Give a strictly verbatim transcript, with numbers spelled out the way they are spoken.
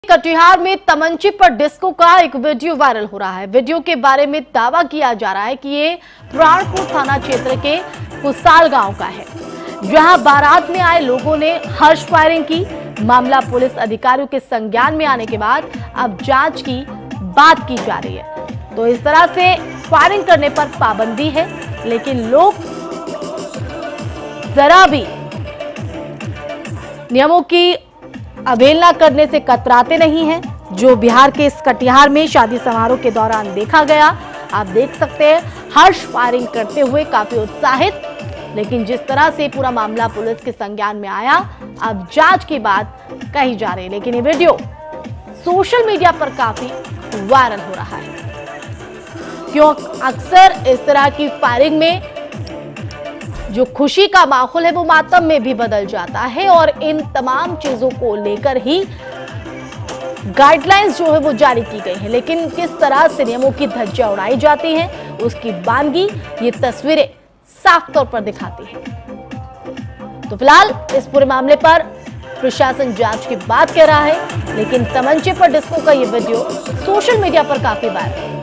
कटिहार में तमंचे पर डिस्को का एक वीडियो वायरल हो रहा है। वीडियो के बारे में दावा किया जा रहा है कि ये प्राणपुर थाना क्षेत्र के कुसाल गांव का है, जहां बारात में आए लोगों ने हर्ष फायरिंग की। मामला पुलिस अधिकारियों के संज्ञान में आने के बाद अब जांच की बात की जा रही है। तो इस तरह से फायरिंग करने पर पाबंदी है, लेकिन लोग जरा भी नियमों की अवहेलना करने से कतराते नहीं हैं, जो बिहार के इस कटिहार में शादी समारोह के दौरान देखा गया। आप देख सकते हैं हर्ष फायरिंग करते हुए काफी उत्साहित, लेकिन जिस तरह से पूरा मामला पुलिस के संज्ञान में आया, अब जांच की बात कही जा रही है। लेकिन ये वीडियो सोशल मीडिया पर काफी वायरल हो रहा है, क्यों अक्सर इस तरह की फायरिंग में जो खुशी का माहौल है वो मातम में भी बदल जाता है, और इन तमाम चीजों को लेकर ही गाइडलाइंस जो है वो जारी की गई है। लेकिन किस तरह से नियमों की धज्जियां उड़ाई जाती हैं, उसकी बानगी ये तस्वीरें साफ तौर पर दिखाती हैं। तो फिलहाल इस पूरे मामले पर प्रशासन जांच की बात कह रहा है, लेकिन तमंचे पर डिस्को का ये वीडियो सोशल मीडिया पर काफी वायरल है।